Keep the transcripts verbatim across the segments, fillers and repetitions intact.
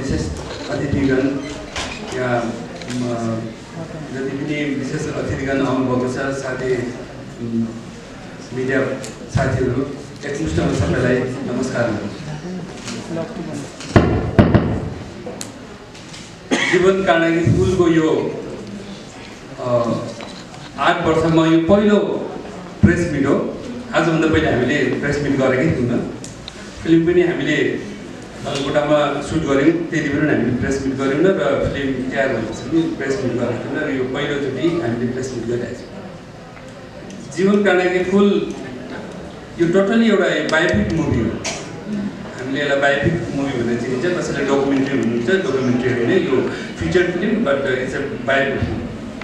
विशेष अतिथिगण यहाँ जति पनि विशेष अतिथिगण आउनुभएको छ साथै मिडिया साथीहरू एकमुष्टमा सबैलाई नमस्कार। जीवन काँडाकी फुलको यो आठ वर्षमा यो पहिलो प्रेस मिट हो। आजभन्दा पहिले हामीले प्रेस मिट गरेकै थियौँ। फिल्म पनि हामीले गोटामा सुट गऱ्यौँ, त्यति बेला हामीले प्रेस मिट गऱ्यौँ न र फिल्म तयार भएपछि पनि प्रेस मिट गरेको थियौँ र यो पहिलोचोटि हामीले प्रेस मिट गरिरहेको छौँ। जीवन काँडाकी फुल यो टोटली एउटा बायोपिक मुभी हो। हामीले यसलाई बायोपिक मुभी भनेर चिनिन्छ। कसैले डकुमेन्ट्री हुनुहुन्छ, डकुमेन्ट्री होइन, यो feature film but it's a biopic film.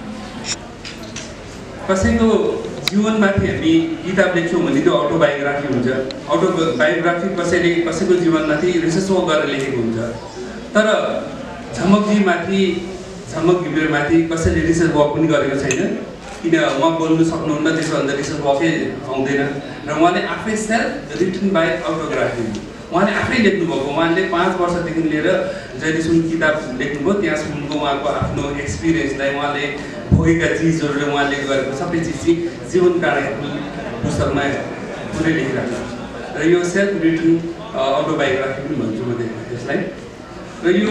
कसैको जीवनमाथि हामी किताब लेख्छौँ भने त्यो अटोबायोग्राफी हुन्छ। अटोबायोग्राफी कसैले कसैको जीवनमाथि रिसर्च वर्क गरेर लेखेको हुन्छ। तर झमकजीमाथि झमक घिमिरेमाथि कसैले रिसर्च वर्क पनि गरेको छैन, किन उहाँ बोल्नु सक्नुहुन्न, त्यसो भन्दा रिसर्च वर्कै आउँदैन। र उहाँले आफै सेल्फ रिटन बाई अटोग्राफी उहाँले आफै लेख्नुभएको। उहाँले पाँच वर्षदेखि लिएर जहिलेसम्म किताब लेख्नुभयो त्यहाँसम्मको उहाँको आफ्नो एक्सपिरियन्सलाई, उहाँले भोगेका चिजहरूले उहाँले गरेको सबै चिज चाहिँ जीवन काँडाकी पुस्तकमा पुरै लेखिरहेको छ। र यो सेल्फ रिटन अटोबायोग्राफी पनि भन्छु म त्यसलाई। र यो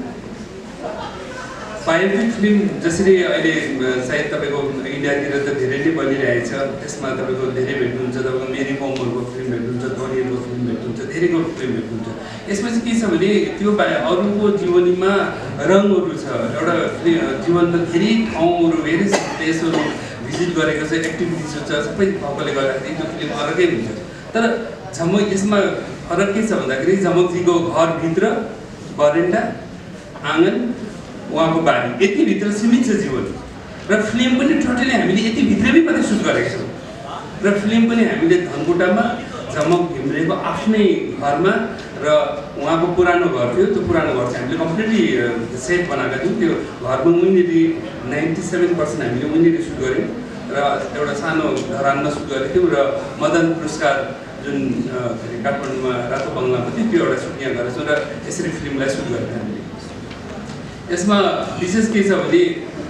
बायोपिक फिल्म जसरी अहिले सायद तपाईँको इन्डियातिर त धेरै नै बनिरहेको छ, त्यसमा तपाईँको धेरै भेट्नुहुन्छ। तपाईँको मेरी कमहरूको फिल्म भेट्नुहुन्छ, धोनीहरूको फिल्म भेट्नुहुन्छ, धेरैको फिल्म भेट्नुहुन्छ। यसमा चाहिँ के छ भने त्यो बाहेक अरूको जीवनीमा रङहरू छ। एउटा जीवनमा धेरै ठाउँहरू, धेरै प्लेसहरू भिजिट गरेको छ, एक्टिभिटिजहरू छ, सबै भएकोले गर्दाखेरि त्यो फिल्म अलग्गै हुन्छ। तर झमक यसमा फरक के छ भन्दाखेरि झमकजीको घरभित्र बरेन्डा, आँगन, उहाँको बारी, यतिभित्र सीमित छ जीवन। र फिल्म पनि टोटली हामीले यतिभित्रमै मात्रै सुट गरेका छौँ। र फिल्म पनि हामीले धनकुटामा झमक घिमिरेको आफ्नै घरमा, र उहाँको पुरानो घर थियो, त्यो पुरानो घर चाहिँ हामीले कम्प्लिटली सेट बनाएका थियौँ। त्यो घरमा मुनिरी नाइन्टी सेभेन पर्सेन्ट हामीले मुनिरी सुट गऱ्यौँ र एउटा सानो धरानमा सुट गरेको थियौँ। र मदन पुरस्कार जुन काठमाडौँमा रातो बङ्गलामा थियो त्यो एउटा सुट यहाँ गरेको छौँ र यसरी फिल्मलाई सुट गरेको हामीले। यसमा विशेष के छ भने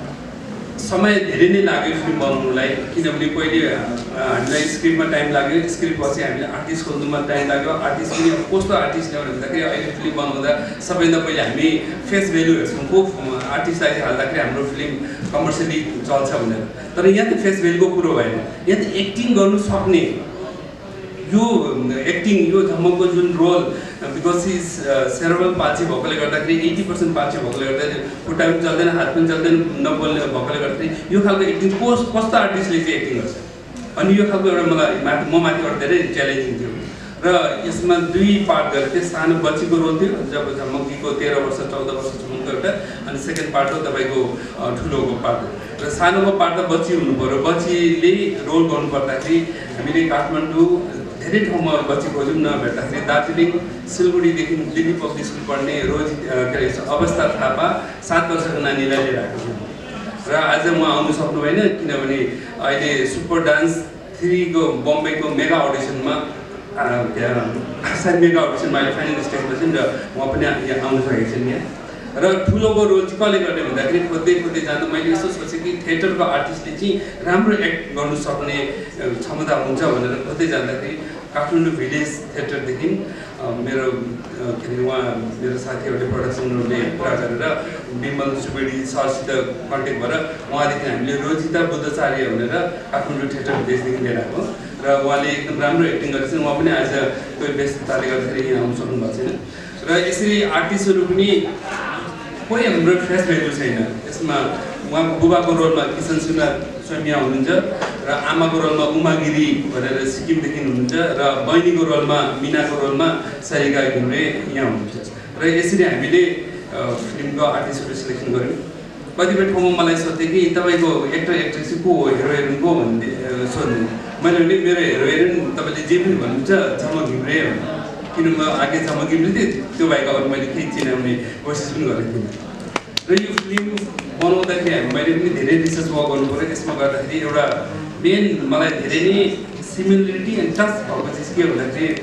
समय धेरै नै लाग्यो फिल्म बनाउनुलाई, किनभने पहिले हामीलाई स्क्रिप्टमा टाइम लाग्यो, स्क्रिप्ट पछि हामीले आर्टिस्ट खोज्नुमा टाइम लाग्यो। आर्टिस्ट पनि कस्तो आर्टिस्ट ल्याउने भन्दाखेरि अहिले फिल्म बनाउँदा सबैभन्दा पहिले हामी फेस भ्यालु हेर्छौँ, को आर्टिस्टलाई हाल्दाखेरि हाम्रो फिल्म कमर्सियली चल्छ भनेर। तर यहाँ त फेस भ्यालुको कुरो भएन, यहाँ त एक्टिङ गर्नु सक्ने यो एक्टिङ यो झमकको जुन role, because is cerebral palsy भएकोले गर्दाखेरि एट्टी पर्सेन्ट पाल्सी भएकोले गर्दाखेरि खुट्टा पनि चल्दैन, हात पनि चल्दैन, नबोल्ने भएकोले गर्दाखेरि यो खालको एक्टिङ कस कस्तो आर्टिस्टले चाहिँ एक्टिङ गर्छ। अनि यो खालको एउटा मलाई माथि म माथि एउटा धेरै च्यालेन्जिङ थियो। र यसमा दुई पार्ट गरेको थिएँ। सानो बच्चीको रोल थियो जब झमकीको तेह्र वर्ष चौध वर्षसम्मको एउटा, अनि सेकेन्ड पार्ट हो तपाईँको ठुलोको पार्ट हो। र सानोको पार्ट त बच्ची हुनु पऱ्यो। बच्चीले रोल गर्नुपर्दाखेरि हामीले काठमाडौँ धेरै ठाउँमा बच्ची खोज्यौँ, नभेट्दाखेरि दार्जिलिङ सिलगढीदेखि दिल्ली पब्लिक स्कुल पढ्ने रोजी के अरे अवस्था थापा सात वर्षको नानीलाई लिएर आएको छु। र आज म आउनु सक्नु भएन किनभने अहिले सुपर डान्स थ्रीको बम्बईको मेगा अडिसनमा सायद मेगा अडिसनमा अहिले फाइनल स्टेजमा छन् र म पनि यहाँ आउनु सकेको छु यहाँ। र ठुलोको रोल चाहिँ कसले गर्ने भन्दाखेरि खोज्दै खोज्दै जाँदा मैले यस्तो सोचेँ कि थिएटरको आर्टिस्टले चाहिँ राम्रो एक्ट गर्नु सक्ने क्षमता हुन्छ भनेर खोज्दै जाँदाखेरि काठमाडौँ भिलेज थिएटरदेखि मेरो के अरे उहाँ मेरो साथीहरूले प्रडक्सनहरूले कुरा गरेर विमल सुवेडी सरसित कन्ट्याक्ट भएर उहाँदेखि हामीले रोजिता बुद्धचार्य भनेर काठमाडौँ थिएटर भिलेजदेखि लिएर आएको र उहाँले एकदम राम्रो एक्टिङ गरेको छन्। उहाँ पनि आज कोही व्यस्तताले गर्दाखेरि यहाँ आउनु सक्नु भएको छैन। र यसरी आर्टिस्टहरू पनि कोही हाम्रो फेस भ्यालु छैन। यसमा उहाँको बुबाको रोलमा किसन सुना सोमिया हुनुहुन्छ र आमाको रोलमा उमा गिरी भनेर सिक्किमदेखि हुनुहुन्छ र बहिनीको रोलमा मिनाको रोलमा सरिका घिमिरे यहाँ हुनुहुन्छ। र यसरी हामीले फिल्मको आर्टिस्टहरू सिलेक्सन गऱ्यौँ। कतिपय ठाउँमा मलाई सोध्थेँ कि तपाईँको एक्टर एक्ट्रेस को हो, हिरो हिरोइन को भन्ने सोध्नु। मैले भने मेरो हिरो हिरोइन तपाईँले जे पनि भन्नुहुन्छ झमक घिमिरे भन्नु, किनभने आगे झमक घिमिरे थिएँ, त्यो बाहेक अरू मैले केही चिनाउने कोसिस पनि गरेको थिएँ। र यो फिल्म बनाउँदाखेरि हामी मैले पनि धेरै रिसर्च वर्क गर्नु पऱ्यो। यसमा गर्दाखेरि एउटा मेन मलाई धेरै नै सिमिलरिटी एन्ड टच भएको चिज के भन्दाखेरि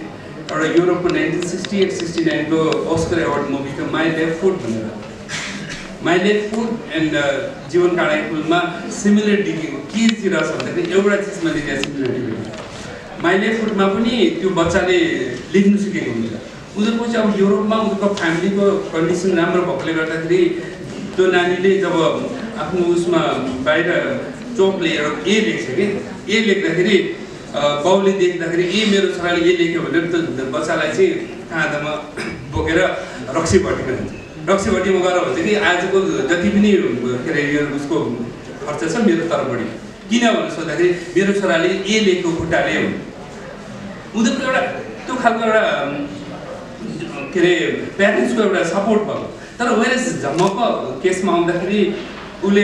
एउटा युरोपको नाइन्टिन सिक्सटी एट सिक्सटी नाइनको अस्कर एवार्ड मुभी थियो माई लेफ्ट फुट भनेर। माई लेफ्ट फुट एन्ड जीवन काँडाको फुलमा सिमिलरिटी के चाहिँ रहेछ भन्दाखेरि एउटा चिजमा चाहिँ त्यहाँ सिमिलरिटी भेट्छ। माई लेफ्ट फुटमा पनि त्यो बच्चाले लेख्नु सिकेको हुन्छ। उनीहरूको चाहिँ अब युरोपमा उनीहरूको फ्यामिलीको कन्डिसन राम्रो भएकोले गर्दाखेरि त्यो नानीले जब आफ्नो उसमा बाहिर चोकले एउटा ए लेख्छ कि ए लेख्दाखेरि बाउले देख्दाखेरि ए मेरो छोराले ए लेख्यो भनेर त्यो बच्चालाई चाहिँ काँधामा बोकेर रक्सीपट्टिमा हुन्छ। रक्सीपट्टिमा गएर भन्छ कि आजको जति पनि के अरे यो उसको खर्च छ मेरो तर्फबाट किन भनेर सोद्धाखेरि मेरो छोराले ए लेखेको खुट्टाले हो। उनीहरूको एउटा त्यो खालको एउटा के अरे प्यारेन्ट्सको एउटा सपोर्ट भयो। तर वेरेस झमकको केसमा आउँदाखेरि उसले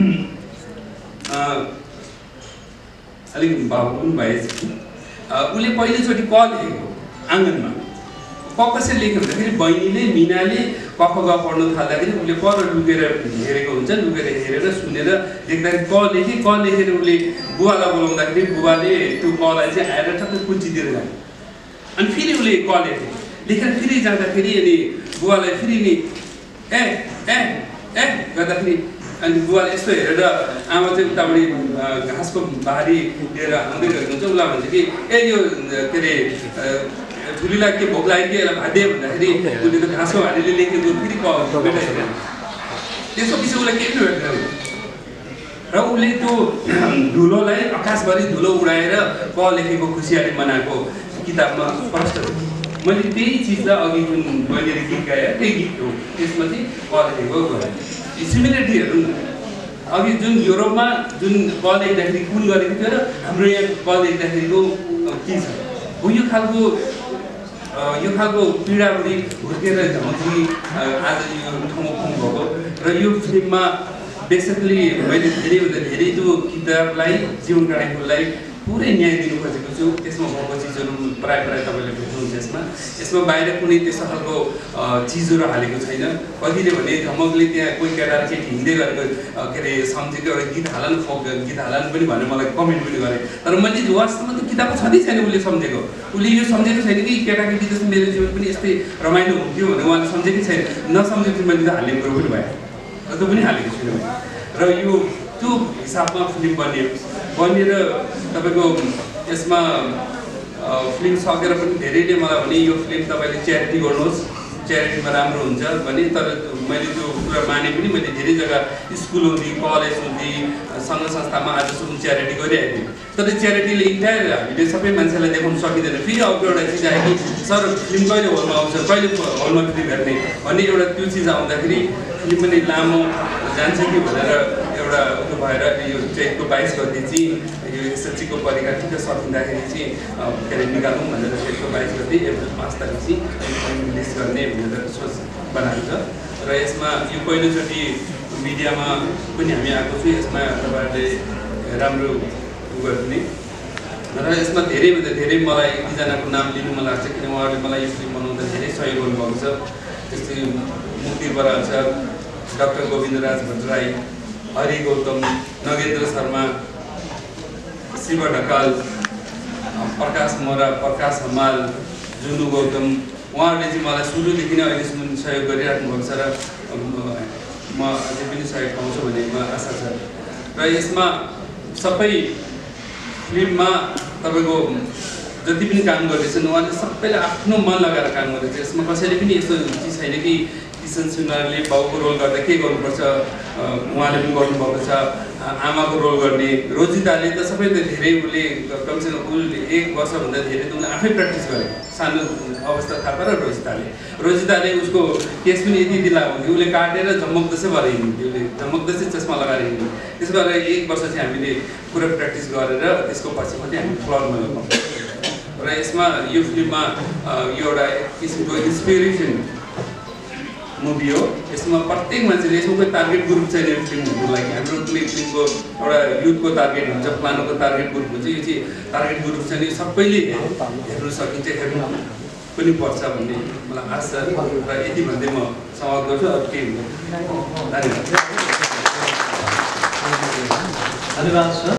अलिक भाव पनि भएछ। उसले पहिलोचोटि क लेखेको आँगनमा क कसरी लेख्यो भन्दाखेरि बहिनीले मिनाले क ख ग पढ्नु थाल्दाखेरि उसले पर लुकेर हेरेको हुन्छ। लुकेर हेरेर सुनेर देख्दाखेरि क लेखे क लेखेर उसले बुवालाई बोलाउँदाखेरि बुवाले त्यो कलाई चाहिँ आएर टक्कै कुचिदिएर जाने। अनि फेरि उसले क लेखे लेखेर फेरि जाँदाखेरि अनि बुवालाई फेरि नि ए ए ए गर्दाखेरि अनि बुवाले यस्तो हेरेर आमा चाहिँ उतापट्टि घाँसको बारी लिएर आउँदै गएको हुन्छ। उसलाई भन्छ कि ए यो के अरे ठुलीलाई के भोक लाग्यो कि यसलाई भाँदे भन्दाखेरि उसले त घाँसको भारीले लेखेको फेरि बेटा हेरेर त्यसको पछि उसलाई केही पनि भेट्दैन र उसले त्यो धुलोलाई आकाशभरि धुलो उडाएर क लेखेको खुसियाली मनाएको किताबमा प्रष्ट छ। मैले त्यही चिजलाई अघि जुन मैले गीत गाएँ त्यही गीत हो त्यसमा चाहिँ क लेखेको गरेँ। सिमिलरिटीहरू अघि जुन युरोपमा जुन क लेख्दाखेरि कुन गरेको थियो र हाम्रो यहाँ क लेख्दाखेरिको के छ हो यो खालको यो खालको पीडाबुढी हुर्केर झमकी आज यो ठाउँमा पुग्नुभएको र यो फिल्ममा बेसिकली मैले धेरैभन्दा धेरै त्यो किताबलाई जीवन काँडाकोलाई पुरै न्याय दिनु खोजेको छु। त्यसमा भएको चिजहरू प्रायः प्रायः तपाईँले भेट्नुहुन्छ। यसमा यसमा बाहिर कुनै त्यस्तो खालको चिजहरू हालेको छैन। कतिले भने झमकले त्यहाँ कोही केटाले केटी हिँड्दै गरेको के अरे सम्झेको एउटा गीत हालन फोक गीत हालन पनि भनेर मलाई कमेन्ट पनि गरेँ। तर मैले वास्तवमा त्यो किताबको छँदै छैन उसले सम्झेको। उसले यो सम्झेको छैन कि केटाकेटी जस्तो मेरो जीवन पनि यस्तै रमाइलो हुन्थ्यो भनेर उहाँले सम्झेकै छैन। नसम्झेको चाहिँ मैले त हाल्ने कुरो पनि भयो त्यो पनि हालेको छुइनँ मैले। र यो त्यो हिसाबमा फिल्म बनियो बनेर तपाईँको यसमा फिल्म सकेर पनि धेरैले मलाई भने यो फिल्म तपाईँले च्यारिटी गर्नुहोस् च्यारिटीमा राम्रो हुन्छ भने। तर मैले त्यो कुरा माने पनि मैले धेरै जग्गा स्कुल हुँदै कलेज हुँदै सङ्घ संस्थामा आजसम्म च्यारिटी गरिआएको थिएँ। तर च्यारिटीले इन्टायर हामीले सबै मान्छेलाई देखाउन सकिँदैन। फेरि अर्को एउटा चिज आयो कि सर फिल्म कहिले हलमा आउँछ कहिले हलमा फिल्म हेर्ने भन्ने एउटा त्यो चिज आउँदाखेरि फिल्म पनि लामो जान्छ कि भनेर एउटा उयो भएर यो चैतको बाइस गते चाहिँ यो एसएलसीको परीक्षा ठिक्क सकिँदाखेरि चाहिँ के अरे निकालौँ भनेर चैतको बाइस गते एप्रिल पाँच तारिक चाहिँ रिलिज गर्ने भनेर सोच बनाएको छ। र यसमा यो पहिलोचोटि मिडियामा पनि हामी आएको छु। यसमा तपाईँहरूले राम्रो उ गरिदिने र यसमा धेरैभन्दा धेरै मलाई एक दुईजनाको नाम लिनु मन लाग्छ किन उहाँहरूले मलाई यो फिल्म बनाउँदा धेरै सहयोग गर्नुभएको छ। जस्तै मुक्ति बराल छ, डाक्टर गोविन्दराज भट्टराई, हरि गौतम, नगेन्द्र शर्मा, शिव ढकाल, प्रकाश मोरा, प्रकाश हमाल, जुनु गौतम उहाँहरूले चाहिँ मलाई सुरुदेखि नै अहिलेसम्म सहयोग गरिराख्नु भएको छ र म अझै पनि सहयोग पाउँछु भन्ने म आशा छ। र यसमा सबै फिल्ममा तपाईँको जति पनि काम गर्दैछन् उहाँले सबैले आफ्नो मन लगाएर काम गर्दैछ। यसमा कसैले पनि यस्तो चिज छैन कि किसन सुनारले बाउको रोल गर्दा के गर्नुपर्छ उहाँले पनि गर्नुभएको छ। आमाको रोल गर्ने रोजिताले त सबैले धेरै उसले कमसेकम उसले एक वर्षभन्दा धेरै त उसले आफै प्र्याक्टिस गरे सानो अवस्था थाहा पाएर रोजिताले रोजिताले उसको केस पनि यति यति लाग्यो उसले काटेर झमकदसै भएर हिँड्थ्यो। उसले झमकदसै चस्मा लगाएर हिँड्थ्यो। त्यसो गरेर एक वर्ष चाहिँ हामीले पुरा प्र्याक्टिस गरेर त्यसको पछि पनि हामी फ्लोरमा लगाउँ। र यसमा यो फिल्ममा यो एउटा किसिमको इन्सपिरेसन मुभी हो। यसमा प्रत्येक मान्छेले यसमा कोही टार्गेट ग्रुप छैन यो फिल्महरूको लागि। हाम्रो कुनै फिल्मको एउटा युथको टार्गेट हुन्छ प्लानको टार्गेट ग्रुप हुन्छ। यो चाहिँ टार्गेट ग्रुप छैन यो सबैले हेर्नु सकिन्छ हेर्नु पनि पर्छ भन्ने मलाई आशा र यति भन्दै म समाप्त गर्छु। अरू केही हुँदैन। धन्यवाद। धन्यवाद सर।